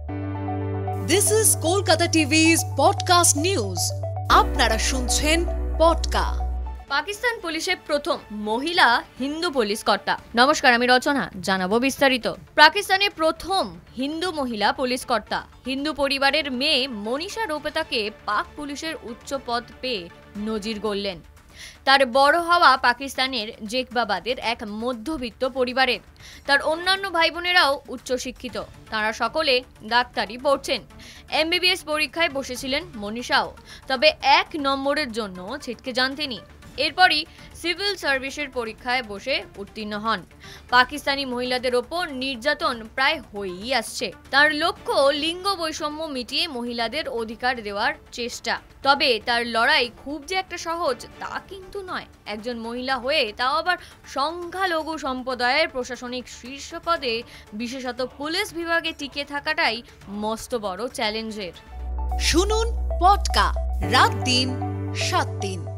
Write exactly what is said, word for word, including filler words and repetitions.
This is Kolkata T V's podcast news. আপনারা শুনছেন পডকা। পাকিস্তান পুলিশের প্রথম মহিলা হিন্দু পুলিশ কর্তা। নমস্কার, আমি রচনা, জানাবো বিস্তারিত। পাকিস্তানের প্রথম হিন্দু মহিলা পুলিশ কর্তা, হিন্দু পরিবারের মেয়ে মনীষা রোপেতাকে পাক পুলিশের উচ্চ পদ পেয়ে নজির গড়লেন। তার বড় হওয়া পাকিস্তানের জেকবাবাদের এক মধ্যবিত্ত পরিবারের। তার অন্যান্য ভাই বোনেরাও উচ্চশিক্ষিত, তারা সকলে ডাক্তারি পড়ছেন। এমবিবিএস পরীক্ষায় বসেছিলেন মনীষাও, তবে এক নম্বরের জন্য ছিটকে যান তিনি। এরপরই সিভিল সার্ভিসের পরীক্ষায় বসে উত্তীর্ণ হন। পাকিস্তানি মহিলাদের ওপর নির্যাতন প্রায় হয়েই আসছে। তার লক্ষ্য লিঙ্গ বৈষম্য মিটিয়ে মহিলাদের অধিকার দেওয়ার চেষ্টা। তবে তার লড়াই খুব যে একটা সহজ তা কিন্তু নয়। একজন মহিলা হয়ে তাও আবার সংখ্যালঘু সম্প্রদায়ের প্রশাসনিক শীর্ষ পদে, বিশেষত পুলিশ বিভাগে টিকে থাকাটাই মস্ত বড় চ্যালেঞ্জের। শুনুন পডকা, রাত দিন সাত দিন।